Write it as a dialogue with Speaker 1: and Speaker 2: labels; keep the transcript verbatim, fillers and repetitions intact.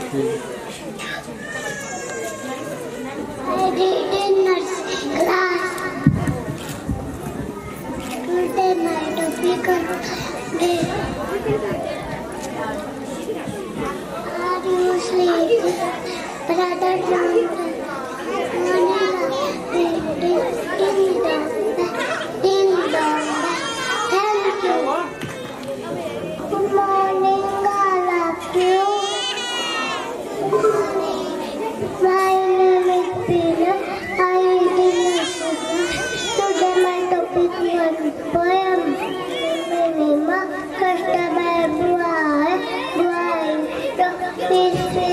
Speaker 1: I read in nursery class. Today my topic is Are you sleepy? Brother Johnson. Ding ding dong, ding dong. Thank you. Good morning, all of you. Good morning. My name is Peter. I read in nursery. Today my topic was poem. Minima, customer, boy, boy, is